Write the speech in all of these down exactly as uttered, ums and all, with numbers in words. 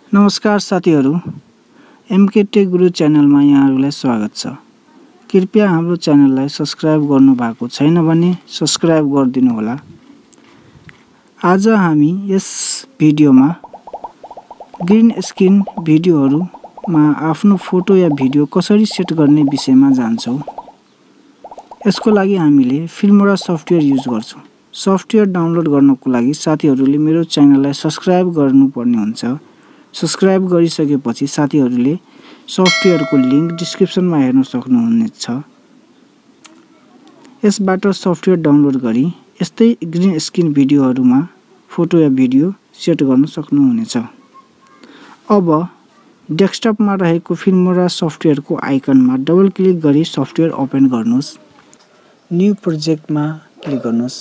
नमस्कार साथीहरु, MK take गुरु च्यानलमा यहाँहरुलाई स्वागत छ। कृपया हाम्रो च्यानललाई सब्स्क्राइब गर्नु भएको छैन भने सब्स्क्राइब गरिदिनु होला। आज हामी यस भिडियोमा ग्रीन स्क्रिन भिडियोहरुमा आफ्नो फोटो या भिडियो कसरी सेट गर्ने विषयमा जान्छौं। यसको लागि हामीले फिल्मोरा सफ्टवेयर युज गर्छौं। सफ्टवेयर डाउनलोड गर्नको लागि साथीहरुले मेरो च्यानललाई सब्स्क्राइब गर्नुपर्ने हुन्छ। सब्स्क्राइब गरिसकेपछि साथीहरुले सफ्टवेयरको लिंक डिस्क्रिप्सनमा हेर्न सक्नुहुनेछ। यसबाट सफ्टवेयर डाउनलोड गरी यस्तै ग्रीन स्क्रिन भिडियोहरुमा फोटो या भिडियो सेट गर्न सक्नुहुनेछ। अब डेस्कटपमा रहेको फिल्मोरा सफ्टवेयरको आइकनमा डबल क्लिक गरी सफ्टवेयर ओपन गर्नुस्। न्यू प्रोजेक्टमा क्लिक गर्नुस्।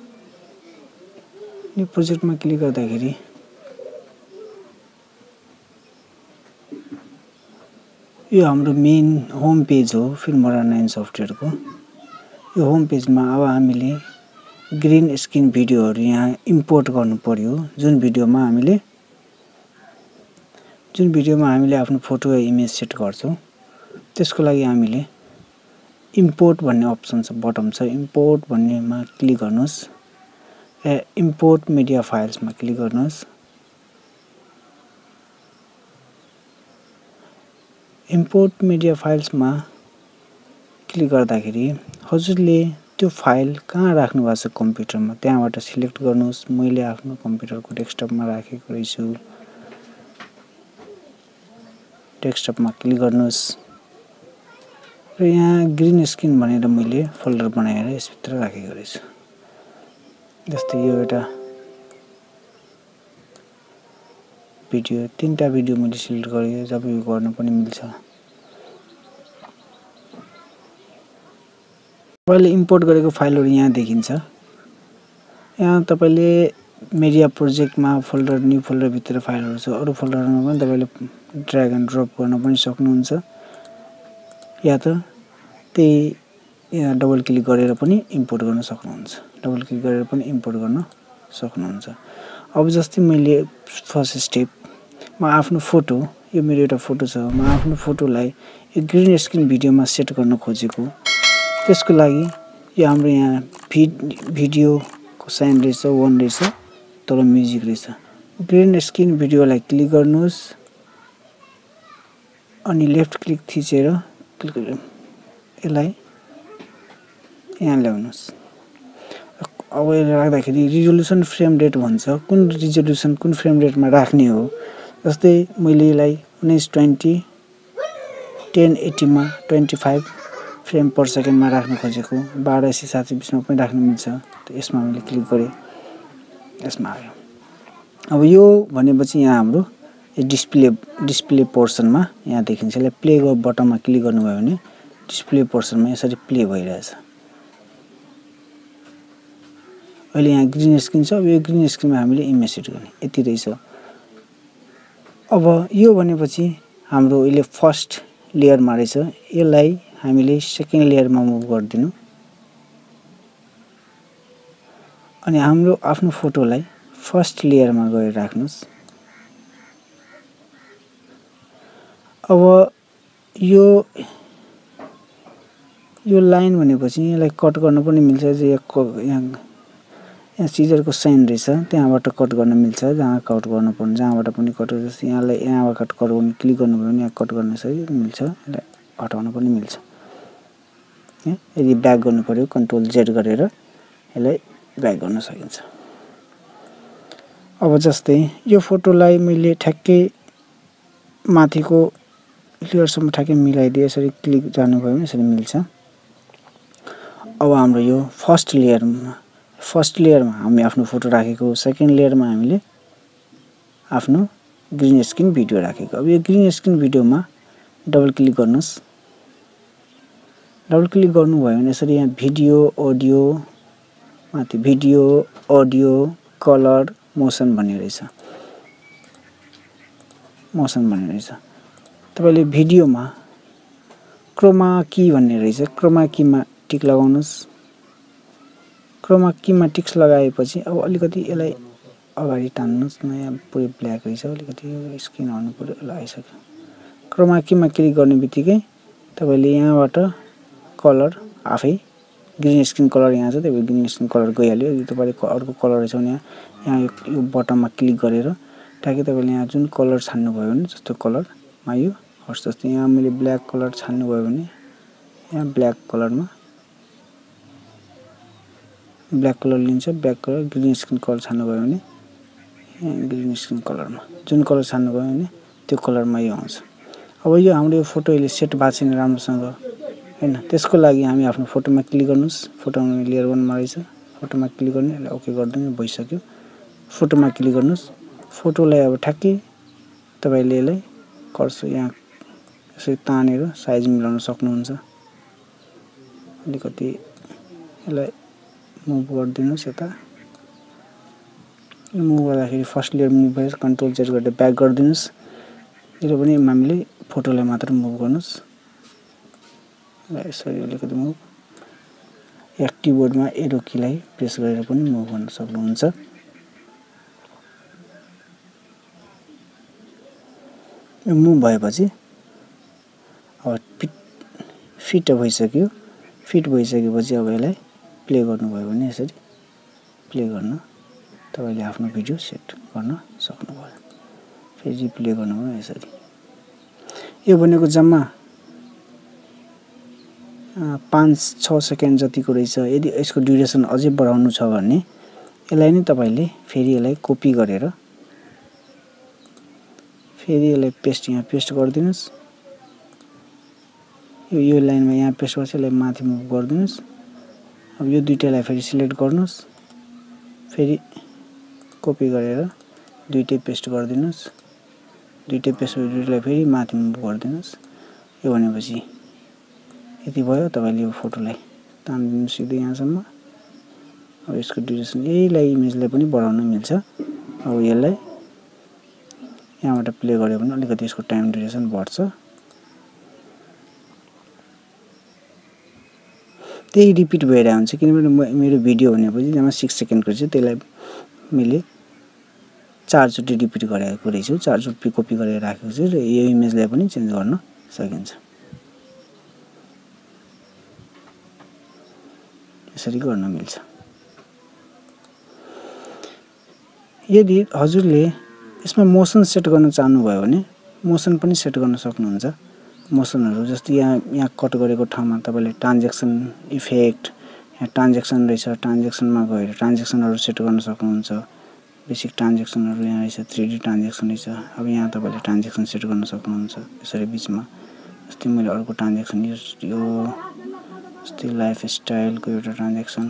न्यू प्रोजेक्टमा क्लिक गर्दाखेरि यो हाम्रो मेन होम पेज हो फिल्मोरा नाइन सफ्टवेयरको। यो होम पेजमा अब हामीले ग्रीन स्क्रिन भिडियोहरु यहाँ इम्पोर्ट गर्नु पर्यो। जुन भिडियोमा हामीले जुन भिडियोमा हामीले आफ्नो फोटो या इमेज सेट गर्छौं, त्यसको लागि हामीले इम्पोर्ट भन्ने अप्सन छ, बटन छ। इम्पोर्ट भन्नेमा क्लिक गर्नुस्। ए इम्पोर्ट मिडिया फाइल्समा क्लिक गर्नुस्। इम्पोर्ट मिडिया फाइल्समा क्लिक गर्दाखेरि हजुरले त्यो फाइल कहाँ राख्नु भएको छ कम्प्युटरमा त्यहाँबाट सिलेक्ट गर्नुस्। मैले आफ्नो कम्प्युटरको डेस्कटपमा राखेको रहेछु। डेस्कटपमा क्लिक गर्नुस् र यहाँ ग्रीन स्क्रिन भनेर मैले फोल्डर बनाएर यसभित्र राखेको रहेछु। जस्तै यो एउटा भिडियो तीनटा भिडियो मैले सिलेक्ट गरेँ। जब यो गर्न पनि मिल्छ। तपाईले इम्पोर्ट गरेको फाइलहरु यहाँ देखिन्छ। यहाँ तपाईले मिडिया प्रोजेक्टमा फोल्डर न्यू फोल्डर भित्र फाइलहरु छ। अरु फोल्डरमा पनि तपाईले ड्र्याग एन्ड ड्रप गर्न पनि सक्नुहुन्छ। या त त्यही यहाँ डबल क्लिक गरेर पनि इम्पोर्ट गर्न सक्नुहुन्छ। डबल क्लिक गरेर पनि इम्पोर्ट गर्न सक्नुहुन्छ। अब जस्तै मैले फर्स्ट स्टेप म आफ्नो फोटो, यो मेरो एउटा फोटो छ, म आफ्नो फोटोलाई यो ग्रीन स्क्रिन भिडियोमा सेट गर्न खोजेको। त्यसको लागि यो हाम्रो यहाँ भिडियोको साइन रहेछ, वन रहेछ, तर म्युजिक रहेछ। ग्रीन स्क्रिन भिडियोलाई क्लिक गर्नुस् अनि लेफ्ट क्लिक थिचेर यसलाई यहाँ ल्याउनुस्। अब यसले राख्दाखेरि रिजोल्युसन फ्रेम रेट भन्छ। कुन रिजोल्युसन कुन फ्रेम रेटमा राख्ने हो। जस्तै मैले यसलाई उन्नाइस बीस टेन एटी मा पच्चीस फ्रेम पर सेकेन्डमा राख्न खोजेको। बाह्र सय सात सय बीस मा पनि राख्न मिल्छ। त यसमा मैले क्लिक गरे, यसमा आयो। अब यो भनेपछि यहाँ हाम्रो डिस्प्ले डिस्प्ले पोर्सनमा यहाँ देखिन्छ। यसलाई प्ले गो बटनमा क्लिक गर्नुभयो भने डिस्प्ले पोर्सनमा यसरी प्ले भइरहेछ। अहिले यहाँ ग्रीन स्क्रिन छ। यो ग्रीन स्क्रिनमा हामीले इमेज सेट गर्ने यति रहेछ। अब यो भनेपछि हाम्रो अहिले फर्स्ट लेयरमा रहेछ। यसलाई हामीले सेकेन्ड लेयरमा मुभ गर्दिनु अनि हाम्रो आफ्नो फोटोलाई फर्स्ट लेयरमा गएर राख्नुस्। अब यो यो लाइन भनेपछि यसलाई कट गर्न पनि मिल्छ। यहाँ यहाँ सिजरको साइन रहेछ, त्यहाँबाट कट गर्न मिल्छ। जहाँ कट गर्न पर्ने जहाँबाट पनि कट गर्छ। यहाँलाई यहाँबाट कट गर्न क्लिक गर्नुभयो भने यहाँ कट गर्न सही मिल्छ। यसलाई हटाउन पनि मिल्छ। यदि ब्याक गर्नु पर्यो कन्ट्रोल जेड गरेर यसलाई ब्याक गर्न सकिन्छ। अब जस्तै यो फोटोलाई मैले ठ्याक्कै माथिको लेयरसम्म ठ्याक्कै मिलाइदिए यसरी क्लिक जानुभयो भने यसरी मिल्छ। अब हाम्रो यो फर्स्ट लेयरमा फर्स्ट लेयरमा हामी आफ्नो फोटो राखेको, सेकेन्ड लेयरमा हामीले आफ्नो ग्रीन स्क्रिन भिडियो राखेको। अब यो ग्रीन स्क्रिन भिडियोमा डबल क्लिक गर्नुस्। डबल क्लिक गर्नुभयो भने यसरी यहाँ भिडियो, अडियो, माथि भिडियो, अडियो, कलर, मोसन भन्ने रहेछ। मोसन भन्ने रहेछ। तपाईले भिडियोमा क्रोमा की भन्ने रहेछ। क्रोमा कीमा टिक लगाउनुस्। क्रोमा कीमा टिक्स लगाएपछि अब अलिकति यसलाई अगाडि तान्नुस् न, यहाँ पुरै ब्ल्याक रहेछ, अलिकति स्किन हट्नु पर्यो। ल आइसक्यो। क्रोमा कीमा क्लिक गर्ने बित्तिकै तपाईले यहाँबाट कलर आफै ग्रीन स्क्रिन कलर यहाँ छ, त्यही ग्रीन स्क्रिन कलर गइहाल्यो। यदि तपाईले अर्को कलर रहेछ भने यहाँ यो बटनमा क्लिक गरेर ठ्याक्कै तपाईले यहाँ जुन कलर छान्नु भयो भने जस्तो कलरमा यो हर्स जस्तो यहाँ मैले ब्ल्याक कलर छान्नु भयो भने यहाँ ब्ल्याक कलरमा ब्ल्याक कलर लिन्छ। Black colour green screen colour छान्नु भयो भने यहाँ ग्रीन स्क्रिन कलरमा जुन कलर छान्नु भयो भने त्यो कलरमा यो आउँछ। अब यो हाम्रो फोटो अहिले सेट भएको छैन राम्रोसँग हैन, त्यसको लागि हामी आफ्नो फोटोमा क्लिक गर्नुस्। फोटोमा लेयर वन मा रहेछ, फोटोमा क्लिक गर्ने, यसलाई ओके गर्दिनु। भइसक्यो। फोटोमा क्लिक गर्नुस्। फोटोलाई अब ठ्याक्कै तपाईले यसलाई कर्सर यहाँ यसरी तानेर साइज मिलाउन सक्नुहुन्छ। अलिकति यसलाई मुभ गरिदिनुस् यता। मुभ गर्दाखेरि फर्स्ट लेयर मुभ गरेर कन्ट्रोल जेड गरेर ब्याक गरिदिनुस्। यो पनि हामीले फोटोलाई मात्र मुभ गर्नुस्। यसरी अलिकति मुभ, या किबोर्डमा एरो कीलाई प्रेस गरेर पनि मुभ गर्न सक्नुहुन्छ। यो मुभ भएपछि अब फिट फिट भइसक्यो। फिट भइसकेपछि अब यसलाई प्ले गर्नुभयो भने यसरी प्ले गर्न तपाईले आफ्नो भिडियो सेट गर्न सक्नुभयो। फेरि प्ले गर्नुभयो यसरी। यो भनेको जम्मा पाँच छ सेकेन्ड जतिको रहेछ। यदि यसको ड्युरेसन अझै बढाउनु छ भने यसलाई नै तपाईले फेरि यसलाई कपी गरेर फेरि यसलाई पेस्ट यहाँ पेस्ट गरिदिनुस्। यो यो लाइनमा यहाँ पेस्ट गरेर यसलाई माथि मुभ गरिदिनुस्। अब यो दुईटालाई फेरि सिलेक्ट गर्नुस्। फेरि कपी गरेर दुईटै पेस्ट गरिदिनुस्। दुईटै पेस्ट गरेर दुईटालाई फेरि माथि मुभ गरिदिनुस्। यो भनेपछि यति भयो। तपाईले यो फोटोलाई तान्दिनु सिधै यहाँसम्म। अब यसको ड्युरेसन यहीलाई इमेजलाई पनि बढाउन मिल्छ। अब यसलाई यहाँबाट प्ले गर्यो भने अलिकति यसको टाइम ड्युरेसन बढ्छ। त्यही रिपिट भइरहेको हुन्छ किनभने मेरो भिडियो भनेपछि जम्मा छ सेकेन्डको छ, त्यसलाई मैले चार चोटि रिपिट गरेको रहेछु, चार चोटि कपी गरेर राखेको छु र यो इमेजलाई पनि चेन्ज गर्न सकिन्छ। यसरी गर्न मिल्छ। यदि हजुरले यसमा मोसन सेट गर्न चाहनुभयो भने मोसन पनि सेट गर्न सक्नुहुन्छ। मोसनहरु जस्तै यहाँ यहाँ कट गरेको ठाउँमा तपाईले ट्रान्ज्याक्सन इफेक्ट, यहाँ ट्रान्ज्याक्सन रहेछ, ट्रान्ज्याक्सनमा गएर ट्रान्ज्याक्सनहरु सेट गर्न सक्नुहुन्छ। बेसिक ट्रान्ज्याक्सनहरु यहाँ रहेछ, थ्री डी ट्रान्ज्याक्सन रहेछ। अब यहाँ तपाईले ट्रान्ज्याक्सन सेट गर्न सक्नुहुन्छ। यसरी बीचमा जस्तै मैले अर्को ट्रान्ज्याक्सन यो जस्तै लाइफस्टाइलको एउटा ट्रान्ज्याक्सन,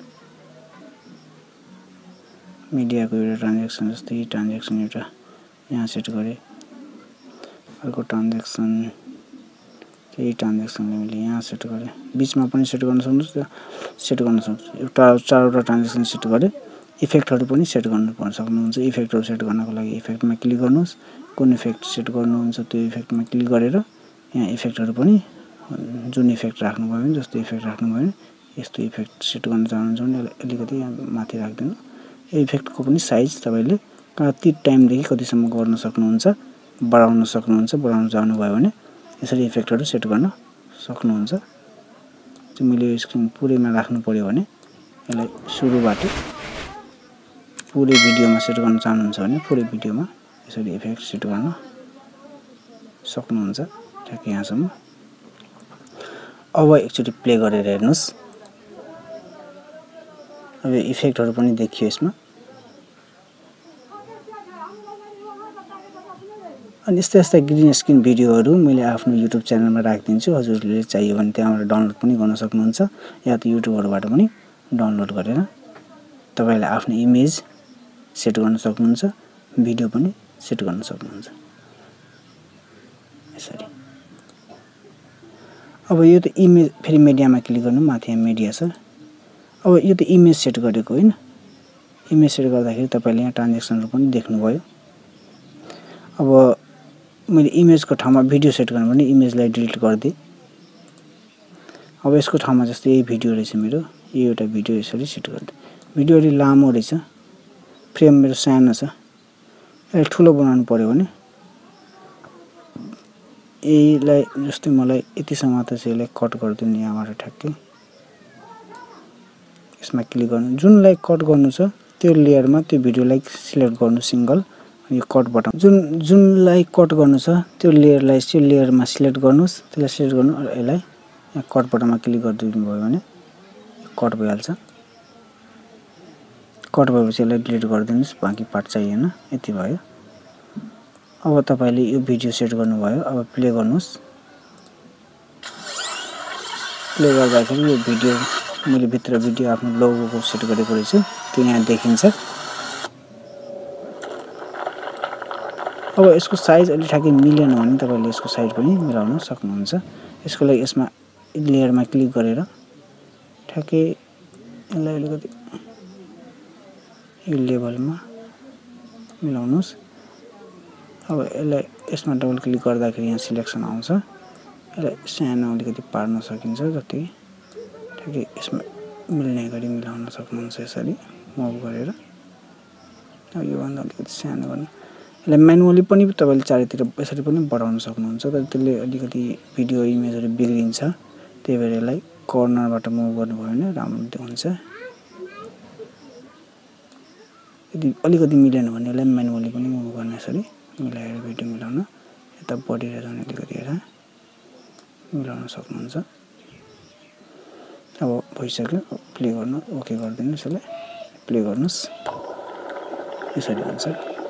मिडियाको एउटा ट्रान्ज्याक्सन जस्तै ट्रान्ज्याक्सन एउटा यहाँ सेट गरे। अर्को ट्रान्ज्याक्सन यही ट्रान्ज्याक्सनले मैले यहाँ सेट गरे। बीचमा पनि सेट गर्न सक्नुहुन्छ, सेट गर्न सक्नुहुन्छ। एउटा चारवटा ट्रान्ज्याक्सन सेट गरे। इफेक्टहरु पनि सेट गर्न पर्न सक्नुहुन्छ। इफेक्टहरु सेट गर्नको लागि इफेक्टमा क्लिक गर्नुस्। कुन इफेक्ट सेट गर्नुहुन्छ त्यो इफेक्टमा क्लिक गरेर यहाँ इफेक्टहरु पनि जुन इफेक्ट राख्नुभयो भने जस्तो इफेक्ट राख्नुभयो भने यस्तो इफेक्ट सेट गर्न चाहनुहुन्छ भने अलिकति यहाँ माथि राख्दिनु। यो इफेक्टको पनि साइज तपाईले कति टाइमदेखि कतिसम्म गर्न सक्नुहुन्छ, बढाउन सक्नुहुन्छ। बढाउन चाहनुभयो भने यसरी इफेक्टहरु सेट गर्न सक्नुहुन्छ। चाहिँ मैले यो स्क्रिन पुरैमा राख्नु पर्यो भने यसलाई सुरुबाट पुरै भिडियोमा सेट गर्न चाहनुहुन्छ भने पुरै भिडियोमा यसरी इफेक्ट सेट गर्न सक्नुहुन्छ। ठ्याक्कै यहाँसम्म। अब एकचोटि प्ले गरेर हेर्नुस्। अब इफेक्टहरु पनि देखियो यसमा। अनि यस्ता यस्ता ग्रीन स्क्रिन भिडियोहरु मैले आफ्नो युट्युब च्यानलमा राखिदिन्छु। हजुरले चाहियो भने त्यहाँबाट डाउनलोड पनि गर्न सक्नुहुन्छ या त युट्युबहरुबाट पनि डाउनलोड गरेर तपाईले आफ्नो इमेज सेट गर्न सक्नुहुन्छ, भिडियो पनि सेट गर्न सक्नुहुन्छ। यसरी अब यो त इमेज फेरि मिडियामा क्लिक गर्नु, माथि यहाँ मिडिया छ। अब यो त इमेज सेट गरेको हैन। इमेज सेट गर्दाखेरि तपाईले यहाँ ट्रान्ज्याक्सनहरु पनि देख्नुभयो। अब मैले इमेजको ठाउँमा भिडियो सेट गर्नु भने इमेजलाई डिलिट गर्दिए। अब यसको ठाउँमा जस्तै यही भिडियो रहेछ मेरो, यो एउटा भिडियो यसरी सेट गर्दिए। भिडियो अलि लामो रहेछ, फ्रेम मेरो सानो छ, यसलाई ठुलो बनाउनु पर्यो भने यहीलाई जस्तै मलाई यतिसम्म त चाहिँ यसलाई कट गरिदिनु यहाँबाट ठ्याक्कै यसमा क्लिक गर्नु। जुनलाई कट गर्नु छ त्यो लेयरमा त्यो भिडियोलाई सिलेक्ट गर्नु सिंगल, यो कट बटन जुन जुनलाई कट गर्नु छ त्यो लेयरलाई त्यो लेयरमा सिलेक्ट गर्नुस्, त्यसलाई सिलेक्ट गर्नु र यसलाई यहाँ कट बटनमा क्लिक गरिदिनु भयो भने कट भइहाल्छ। कट भएपछि यसलाई डिलिट गरिदिनुस्, बाँकी पार्ट चाहिएन, यति भयो। अब तपाईले यो भिडियो सेट गर्नुभयो, अब प्ले गर्नुस्। प्ले गर्दाखेरि यो भिडियो मैले भित्र भिडियो आफ्नो लोगोको सेट गरेको रहेछु, त्यो यहाँ देखिन्छ। अब यसको साइज अलि ठ्याक्कै मिलेन भने तपाईले यसको साइज पनि मिलाउन सक्नुहुन्छ। यसको लागि यसमा लेयरमा क्लिक गरेर ठ्याक्कै यसलाई अलिकति यो लेभलमा मिलाउनुस्। अब यसलाई यसमा डबल क्लिक गर्दाखेरि यहाँ सिलेक्सन आउँछ, यसलाई सानो अलिकति पार्न सकिन्छ, जति ठ्याक्कै यसमा मिल्ने गरी मिलाउन सक्नुहुन्छ यसरी मुभ गरेर। अब यो भन्दा अलिकति सानो गर्नु, यसलाई म्यानुअली पनि तपाईले चारैतिर यसरी पनि बढाउन सक्नुहुन्छ, तर त्यसले अलिकति भिडियो इमेजहरु बिग्रिन्छ। त्यही भएर यसलाई कर्नरबाट मुभ गर्नुभयो भने राम्रो हुन्छ। यदि अलिकति मिलेन भने यसलाई म्यानुअली पनि मुभ गर्न यसरी मिलाएर भिडियो मिलाउन, यता बढेर जाने अलिकति हेर मिलाउन सक्नुहुन्छ। अब भइसक्यो, प्ले गर्नु, ओके गरिदिनुस्, यसलाई प्ले गर्नुस्, यसरी हुन्छ।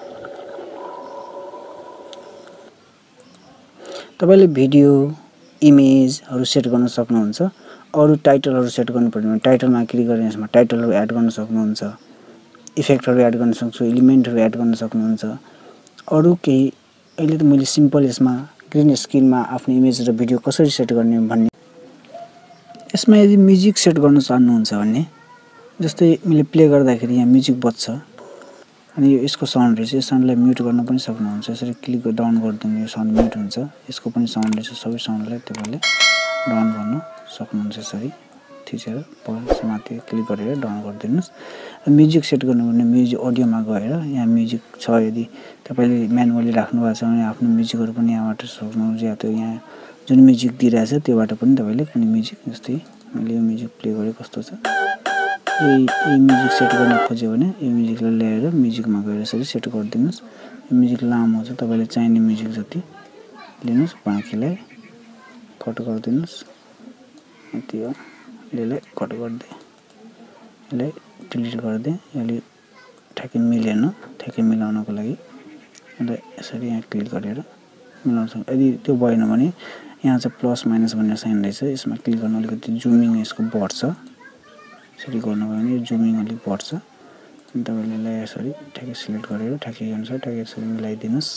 तपाईले भिडियो इमेजहरु सेट गर्न सक्नुहुन्छ। अरु टाइटलहरु सेट गर्नु पर्यो भने टाइटलमा क्लिक गरेर यसमा टाइटलहरु एड गर्न सक्नुहुन्छ, इफेक्टहरु एड गर्न सक्नुहुन्छ, एलिमेन्टहरु एड गर्न सक्नुहुन्छ। अरु केही अहिले त मैले सिम्पल यसमा ग्रीन स्क्रिनमा आफ्नो इमेज र भिडियो कसरी सेट गर्ने भन्ने, यसमा यदि म्युजिक सेट गर्न चाहनुहुन्छ भने जस्तै मैले प्ले गर्दाखेरि यहाँ म्युजिक बज्छ अनि यो यसको साउन्ड रहेछ, यो साउन्डलाई म्युट गर्न पनि सक्नुहुन्छ। यसरी क्लिक डाउन गरिदिनु, यो साउन्ड म्युट हुन्छ। यसको पनि साउन्ड रहेछ, सबै साउन्डलाई तपाईले डाउन गर्न सक्नुहुन्छ। यसरी थिचेर माथि क्लिक गरेर डाउन गरिदिनुस्। म्युजिक सेट गर्नु भने म्युजिक अडियोमा गएर यहाँ म्युजिक छ, यदि तपाईले म्यानुअली राख्नु भएको छ भने आफ्नो म्युजिकहरु पनि यहाँबाट सक्नुहुन्छ, या त यहाँ जुन म्युजिक दिइरहेछ त्योबाट पनि तपाईले कुनै म्युजिक, जस्तै मैले यो म्युजिक प्ले गरे कस्तो छ, यही यही म्युजिक सेट गर्न खोज्यो भने यो म्युजिकलाई ल्याएर म्युजिकमा गएर यसरी सेट गरिदिनुस्। यो म्युजिक लामो छ, तपाईले चाहिने म्युजिक जति लिनुस्, बाँकीलाई कट गरिदिनुस्। यति हो, यसलाई कट गर्दै यसलाई डिलिट गर्दै, यसले ठ्याक्कै मिलेन, ठ्याक्कै मिलाउनको लागि यसलाई यसरी यहाँ क्लिक गरेर मिलाउन सक्छ। यदि त्यो भएन भने यहाँ चाहिँ प्लस माइनस भन्ने साइन रहेछ, यसमा क्लिक गर्न अलिकति जुमिङ यसको बढ्छ। यसरी गर्नुभयो भने जुमिङ अलिक बढ्छ। अनि तपाईले यसलाई यसरी ठ्याक्कै सिलेक्ट गरेर ठ्याक्कै अनुसार ठ्याक्कै यसरी मिलाइदिनुस्।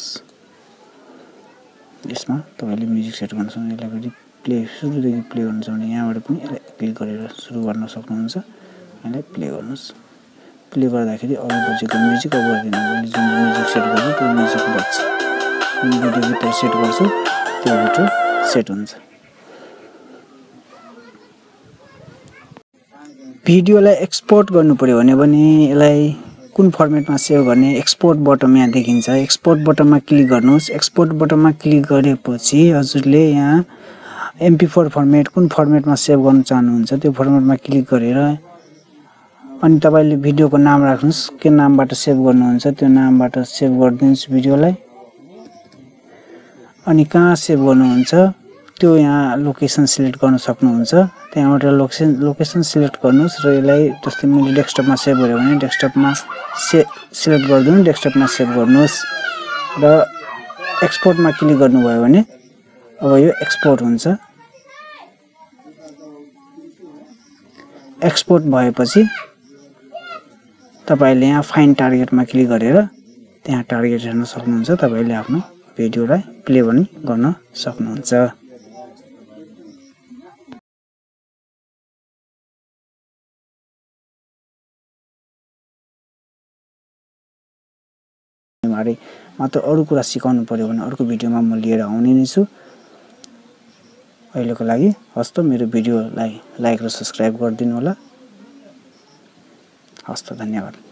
यसमा तपाईले म्युजिक सेट गर्न सक्नुहुन्छ। यसलाई फेरि प्ले सुरुदेखि प्ले गर्न सक्नुहुन्छ, यहाँबाट पनि यसलाई क्लिक गरेर सुरु गर्न सक्नुहुन्छ। यसलाई प्ले गर्नुस्। प्ले गर्दाखेरि अघि बजेको म्युजिक अब गर्दिनु, मैले जुन म्युजिक सेट गरेँ त्यो म्युजिक बज्छ। जुन भिडियो भित्र सेट गर्छु त्यो भित्र सेट हुन्छ। भिडियोलाई एक्सपोर्ट गर्नु पर्यो भने भने यसलाई कुन फर्मेटमा सेभ गर्ने, एक्सपोर्ट बटन यहाँ देखिन्छ। एक्सपोर्ट बटनमा क्लिक गर्नुस्। एक्सपोर्ट बटनमा क्लिक गरेपछि हजुरले यहाँ एम पी फोर फर्मेट कुन फर्मेटमा सेभ गर्न चाहनुहुन्छ त्यो फर्मेटमा क्लिक गरेर अनि तपाईले भिडियोको नाम राख्नुस्, के नामबाट सेभ गर्नुहुन्छ त्यो नामबाट सेभ गरिदिनुस् भिडियोलाई। अनि कहाँ सेभ गर्नुहुन्छ त्यो यहाँ लोकेसन सिलेक्ट गर्न सक्नुहुन्छ। त्यहाँबाट लोकेसन लोकेसन सिलेक्ट गर्नुस् र यसलाई जस्तै मैले डेस्कटपमा सेभ गरे भने डेस्कटपमा से सिलेक्ट गरिदिनु, डेस्कटपमा सेभ गर्नुस् र एक्सपोर्टमा क्लिक गर्नुभयो भने अब यो एक्सपोर्ट हुन्छ। एक्सपोर्ट भएपछि तपाईले यहाँ फाइन्ड टार्गेटमा क्लिक गरेर त्यहाँ टार्गेट हेर्न सक्नुहुन्छ। तपाईले आफ्नो भिडियोलाई प्ले पनि गर्न सक्नुहुन्छ। बारे मात्र अरु कुरा सिकाउनु पर्यो भने अर्को भिडियोमा म लिएर आउने नै छु। अहिलेको लागि हस्त मेरो भिडियोलाई लाइक र सब्स्क्राइब गरिदिनु होला। हस्त धन्यवाद।